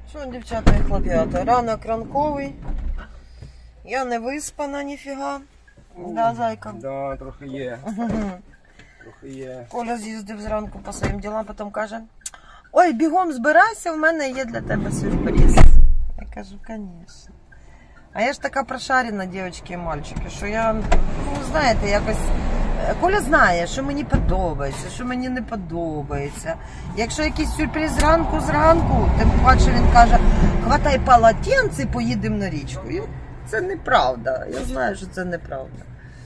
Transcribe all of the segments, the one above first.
Що, дівчата і хлоп'ята, ранок ранковий. Я не виспана ніфіга. Да, зайка? Да, трохи є. Трохи є. Коля з'їздив зранку по своїм ділам, потім каже: ой, бігом збирайся, в мене є для тебе сюрприз. Я кажу, звісно. А я ж така прошарена, дівчатки і мальчики, що я, ну, знаєте, якось... Коля знає, що мені подобається, що мені не подобається. Якщо якийсь сюрприз зранку, тим паче він каже: хватай полотенце і поїдемо на річку. І це неправда. Я знаю, що це неправда.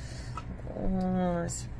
Ось.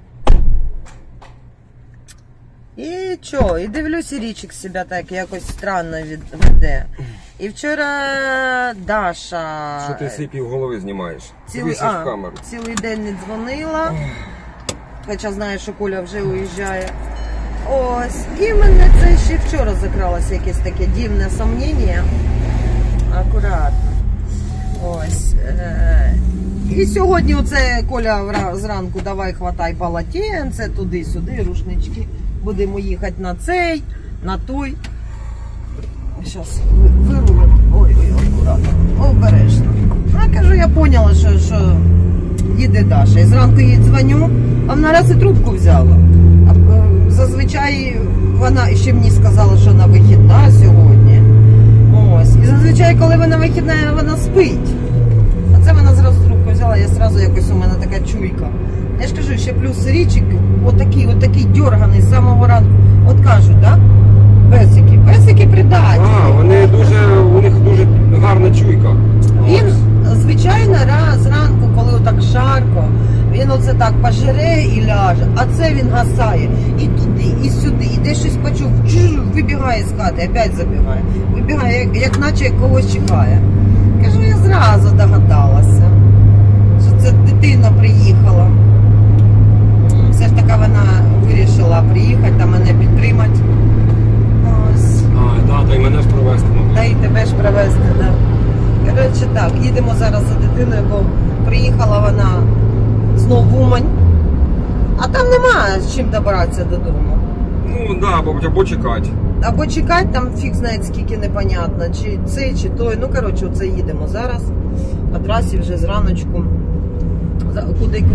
І що? І дивлюсь, і річик себе так якось странно веде. І вчора Даша... Що ти собі півголови знімаєш? Цілий день не дзвонила. Хоча знаю, що Коля вже уїжджає. Ось. І в мене це ще вчора закралося якесь таке дивне сумніння. Акуратно. Ось. І сьогодні оце Коля зранку: давай хватай полотенце, туди-сюди, рушнички. Будемо їхати на цей, на той. Зараз вирулимо. Ой-ой, акуратно. Обережно. Я кажу, я поняла, що їде Даша. І зранку їй дзвоню, а вона раз і трубку взяла. Зазвичай вона ще мені сказала, що вона вихідна сьогодні. Ось. І зазвичай, коли вона вихідна, вона спить. А це вона зразу трубку взяла, я зразу якось, у мене така чуйка. Я ж кажу, ще плюс річик, отакий дьорганий з самого ранку. От кажуть, да? Песики придатні. Вони у них дуже гарна чуйка. Він, звичайно, зранку, коли отак жарко, він оце так пожере і ляже, а це він гасає. І туди, і сюди, і десь щось почув, вибігає з хати, опять забігає. Вибігає, як наче когось чекає. Кажу, я зразу догадалася, що це дитина приїхала. Все ж таки вона вирішила приїхати та мене підтримати. Ось. Та й мене ж привезти. Та й тебе ж привезти, так. Да. Коротше так, їдемо зараз за дитиною, бо приїхала вона знову в Умань, а там немає з чим добиратися додому. Ну да, або чекати. Або чекати, там фіг знає скільки непонятно, чи це, чи той. Ну коротше, оце їдемо зараз, по трасі вже зраночку. Куди?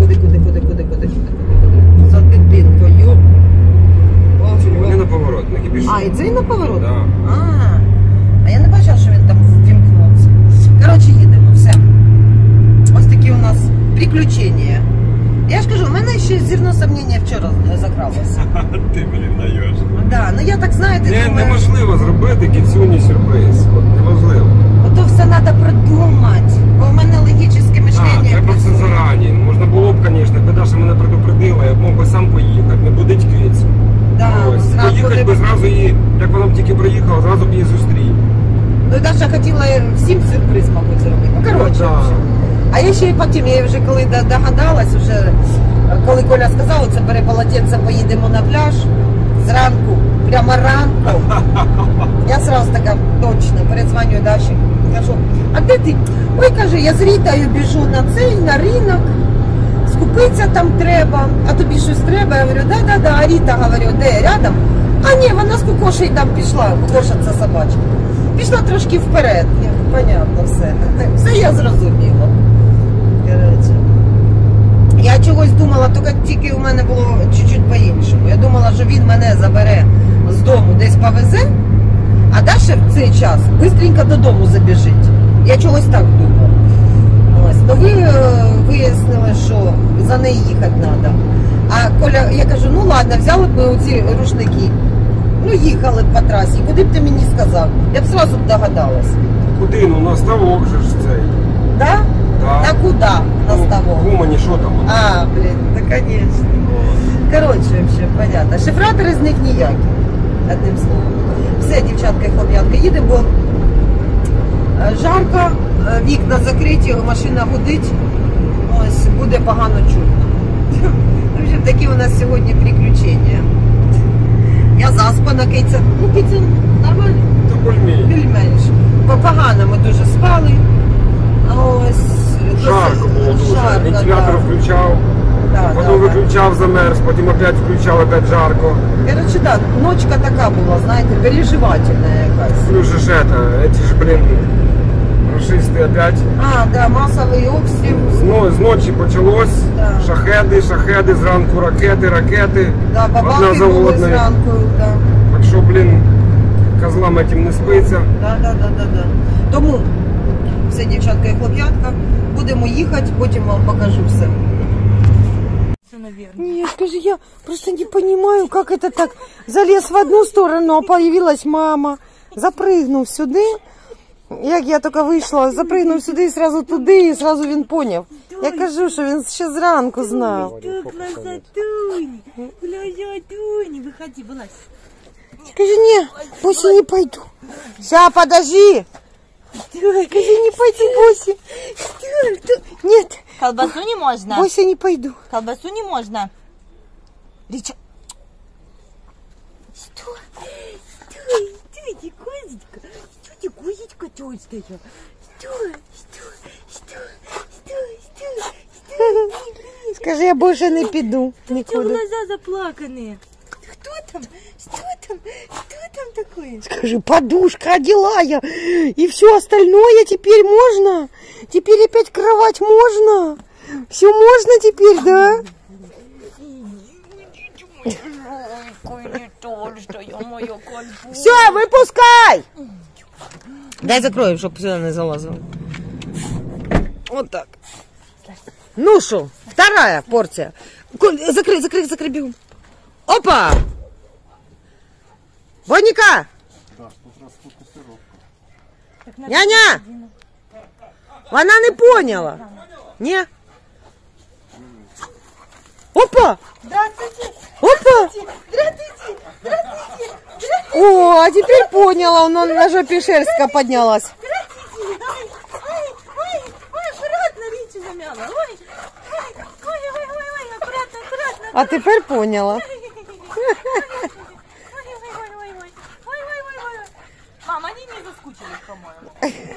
За дитинкою. Вони на поворотники пішли. А, і це і на поворот? Да. А я не бачила, що він там ввімкнувся. Коротше, їдемо, все. Ось такі у нас приключення. Я ж кажу, у мене ще зірно сумніння вчора закралося. Ти, даєш. Да, ну я так, знаєте... Неможливо зробити кіцюні сюрприз. Неможливо. Ото все треба продумати, бо в мене логічне мишлення. Треба все зарані. Можна було б, звісно, якби Даша мене предупредила, я б мог би сам поїхати, не будить кицю. Да, поїхати би зразу її, як вона б тільки приїхала, зразу б її зустрів. Ну, Даша хотіла всім сюрприз, мабуть, зробити. Ну, коротше. Да. А я ще й потім, я вже коли догадалась, коли Коля сказав, це бери полотенце, поїдемо на пляж, зранку, прямо ранку. Я сразу така, точно, передзвоню Даші, кажу: а де ти? Ой, каже, я з Рітою біжу на ринок, скупитися там треба, а тобі щось треба? Я говорю, да, а Ріта, говорю, де, рядом? А ні, вона з Кукошею там пішла, Кукоша це собачка. Пішла трошки вперед, понятно все. Все я зрозуміла. Короче. Я чогось думала, тільки у мене було чуть-чуть по-іншому. Я думала, що він мене забере з дому, десь повезе, а Даша в цей час швидко додому забіжить. Я чогось так думала. Ось. Но ви вияснили, що за нею їхати треба. А Коля, я кажу, ну ладно, взяли б ми оці рушники. Ну, їхали б по трасі. Куди б ти мені сказав? Я б сразу б догадалась. Куди? Ну, на ставок же ж цей. Да? Да. На куди? На ставок? В Умані що там? А, блін, да, конечно. Коротше, вообще, понятно. Шифратори з них ніякі. Одним словом. Все, дівчатка і хлоп'ятка, їдемо, бо жарко, вікна закриті, машина гудить. Ось, буде погано чутно. В общем, такі у нас сьогодні приключення. Я заспана, Киця. Ну, Киця нормально? Та більш-менш. Погано ми дуже спали. Ось. Жарко було дуже. Вентилятор включав. Потім виключав, замерз, потім опять включав, опять жарко. Короче, да, ночка така була, знаєте, переживательна якась. Плюс ж это, эти же, блин, рашисты опять. А, да, масовий обстріл. З ночі почалось. Да. Шахеди, зранку ракети. Да, Одна бабахи за були одною. зранку, да. Так що, блін, козлам этим не спиться. Да. Тому все, дівчатка і хлоп'ятка, будемо їхати, потім вам покажу все. Нет, скажи, я просто не понимаю, как это так. Залез в одну сторону, а появилась мама. Запрыгнув сюди. Як я тільки вийшла, запрыгнув сюди і сразу туди, і сразу він поняв. Я кажу, що він ще зранку знав. Глазатунь, выходи, вылазь. Скажи, не, Бося, не пойду. Сейчас, подожди. Скажи, не пойди, Бося. Нет. Колбасу не можно. Бося, не пойду. Колбасу не можно. Рича. Что? Стой, козочка. Что, козочка толстая? Что? Скажи, я больше не піду Что нікуди. глаза заплаканные? Кто там? Что там такое? Скажи, подушка одела я. И все остальное теперь можно? Теперь опять кровать можно? Все можно теперь, да? Все, выпускай! Дай закроем, чтобы сюда не залазило. Вот так. Ну что, вторая порция. Закрой, бегом. Опа! Бонника! Няня! Она не поняла. Не? Опа! Опа! О, а теперь поняла, он на жопе шерстка поднялась. Ой, аккуратно, Ричу замяла. Ой, аккуратно. А теперь поняла. Мам, они не заскучились, по-моему.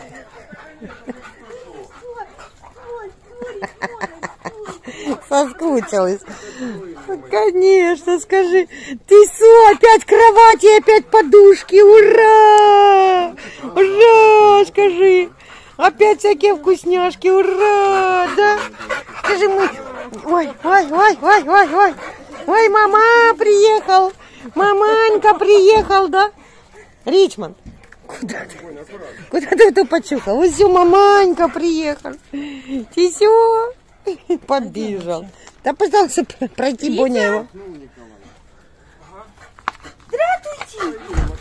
Соскучилась. Конечно, скажи. Ты что, опять кровати, опять подушки. Ура! Ура, скажи. Опять всякие вкусняшки. Ура, да? Скажи, мы... Ой. Ой, мама приехал. Маманька приехал, да? Ричмонд. Куда ты это почухал? Вот все, маманька приехал. Ты все? Побежал. Да пытался пройти Боня его. Здравствуйте!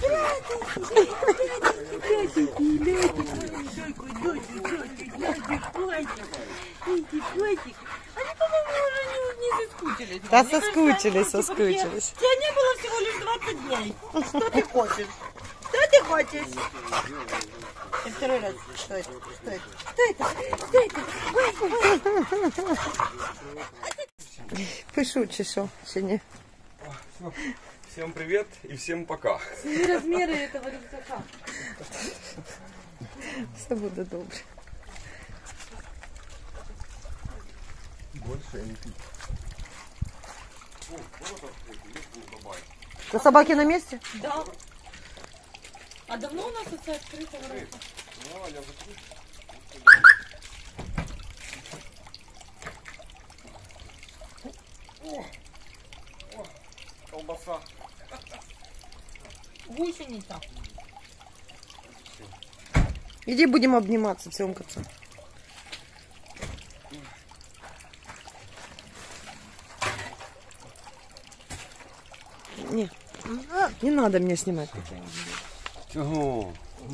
Котик. Они, по-моему, уже не заскучились. Да соскучились. Тебя не было всего лишь 20 дней. Что ты хочешь? И второй раз. Что это? Пишу, чи що? Чи ні? Всем привет и всем пока. Размеры этого рюкзака. Все буде добре. Больше я не пью. Да собаки на месте? Да. А давно у нас это открыто ворота? Колбаса. Гусеница. Иди будем обниматься, цемкаться. Не надо мне снимать. Чого?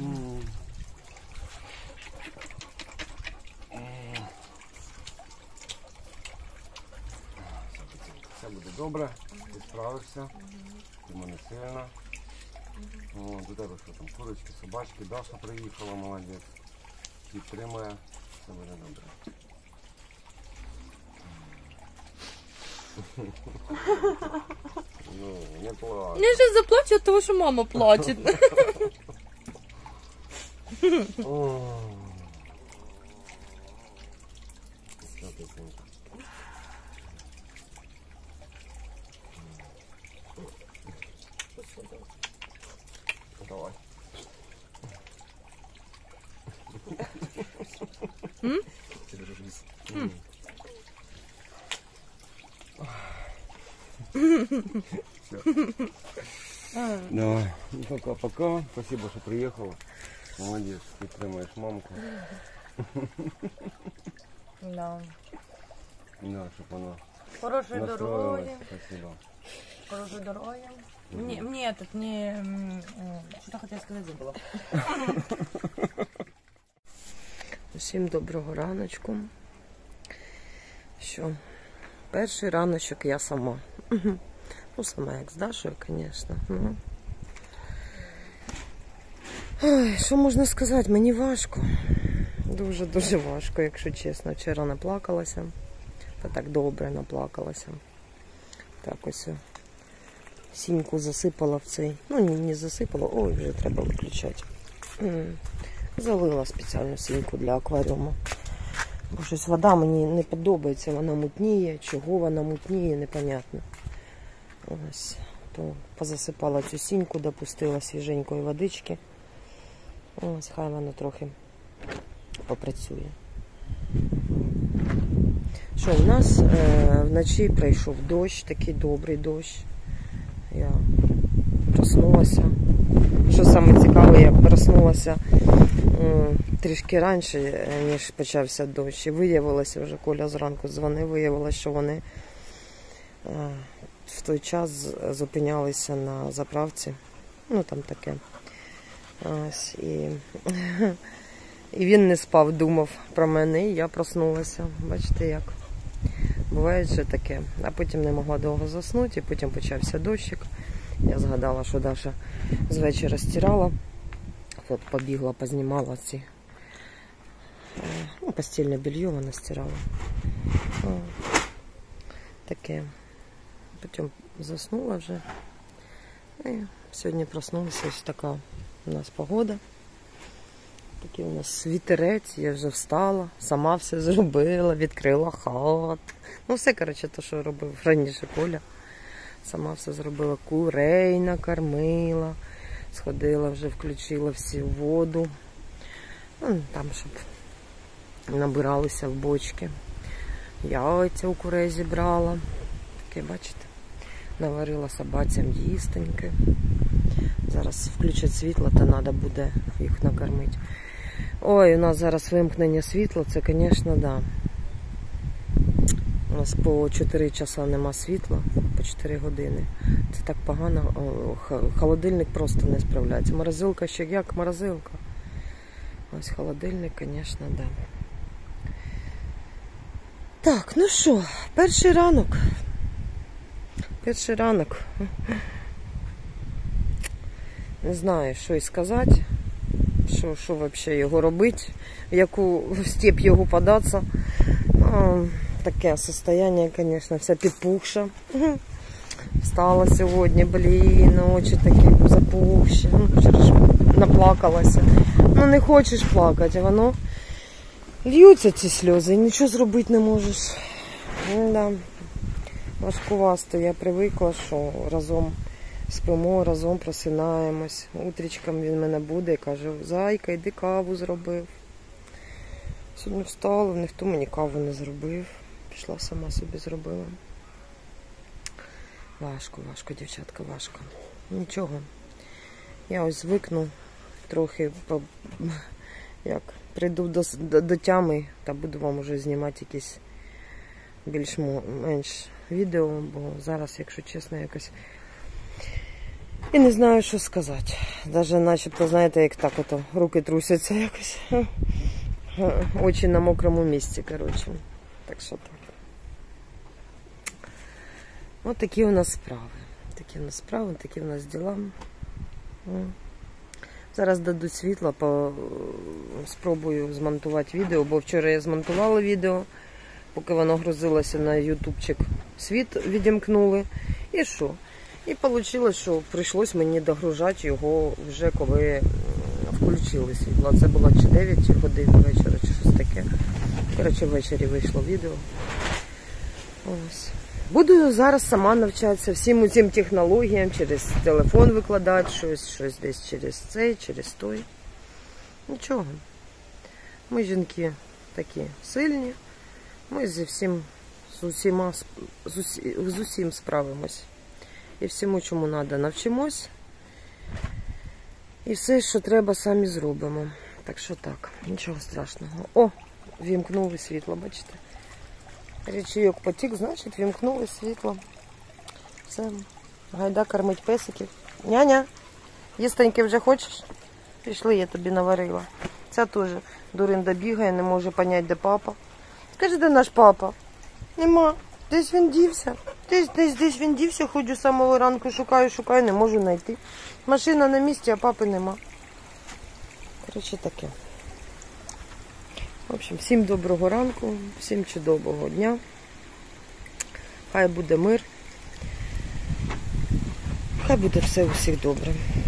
Все буде добре, ти справишся, ти мене сильна. О, до тебе що там, курочки, собачки, Даша приїхала, молодець. Підтримує, все буде добре. Ну, не плачь. Я сейчас заплачу от того, что мама плачет. О. Що ти, синка? Давай. Держись. Давай. Ну, пока-пока. Спасибо, что приехала. Молодец, підтримуєш мамку. Да. Да, щоб вона Хорошей настроилась. дороги. Спасибо. Хорошей дороги. Мне этот, не... Что-то хотела сказать, забыла. Всім доброго раночку. Що? Перший раночок я сама. Ну, сама як з Дашою, звісно. Ой, що можна сказати? Мені важко. Дуже-дуже важко, якщо чесно. Вчора наплакалася. Та так добре наплакалася. Так ось сіньку засипала в цей. Ну, не засипала, ой, вже треба виключати. Залила спеціальну сіньку для акваріуму. Бо щось вода мені не подобається, вона мутніє. Чого вона мутніє, непонятно. Ось, то позасипала цю сіньку, допустила свіженької водички. Ось, хай вона трохи попрацює. Що, у нас вночі пройшов дощ, такий добрий дощ. Я проснулася. Що саме цікаве, я проснулася трішки раніше, ніж почався дощ. І виявилося, вже Коля зранку дзвонив, виявилося, що вони в той час зупинялися на заправці. Ну, там таке. Ось, і він не спав, думав про мене, і я проснулася. Бачите, як. Буває вже таке. А потім не могла довго заснути, і потім почався дощик. Я згадала, що Даша з вечора стирала. От побігла, познімала ці. Ну, постільне белье вона стирала. Таке. Потім заснула вже. І сьогодні проснулася, ось така у нас погода. Такий у нас вітерець, я вже встала, сама все зробила, відкрила хату. Ну все, коротше, то, що робив раніше Коля. Сама все зробила, курей накормила, сходила вже, включила всю воду. Ну, там, щоб набиралися в бочки. Яйця у курей зібрала. Таке, бачите, наварила собацям їстеньки. Зараз включать світло, то треба буде їх накормити. Ой, у нас зараз вимкнення світла, це, звісно, да. У нас по 4 часа нема світла, по 4 години. Це так погано, холодильник просто не справляється. Морозилка ще як морозилка. Ось холодильник, звісно, да. Так, ну що, перший ранок. Перший ранок. Не знаю, що і сказати, що взагалі його робити, в яку степь його податися. Таке состояние, звісно, вся підпухша. Встала сьогодні, блін, очі такі запухші. Вчора ж наплакалася. Ну не хочеш плакати, а воно льються ці сльози і нічого зробити не можеш. Да. Важкувасто, я привикла, що разом спимо, разом просинаємось. Утрічком він мене буде і каже: зайка, йди каву зробив. Сьогодні встала, ніхто мені каву не зробив. Пішла сама собі зробила. Важко, важко, дівчатка, важко. Нічого. Я ось звикну трохи, як прийду до тями, та буду вам уже знімати якісь більш-менш відео, бо зараз, якщо чесно, якось і не знаю, що сказати. Навіть начебто, знаєте, як так ото, руки трусяться якось. Очі на мокрому місці, коротше. Так що так. Ось такі у нас справи. Такі у нас справи, такі у нас діла. Зараз дадуть світло, спробую змонтувати відео, бо вчора я змонтувала відео, поки воно грузилося на ютубчик, світ відімкнули. І що? І вийшло, що прийшлось мені догружати його вже коли включили світло. Це було чи 9 годин вечора, чи щось таке. Коротше, ввечері вийшло відео. Ось. Буду зараз сама навчатися всім цим технологіям, через телефон викладати щось десь через цей, через той. Нічого. Ми, жінки, такі сильні. Ми з усім справимось. І всьому, чому треба, навчимось. І все, що треба, самі зробимо. Так що так, нічого страшного. О, вімкнули світло, бачите? Річійок потік, значить, вімкнули світло. Все, гайда кормить песиків. Няня, їстеньки вже хочеш? Пішли, я тобі наварила. Ця теж дуринда бігає, не може зрозуміти, де папа. Скажи, де наш папа? Нема. Десь він дівся. Десь він дівся, ходжу з самого ранку, шукаю, не можу знайти. Машина на місці, а папи нема. Коротше, таке. В общем, всім доброго ранку, всім чудового дня. Хай буде мир. Хай буде все у всіх добре.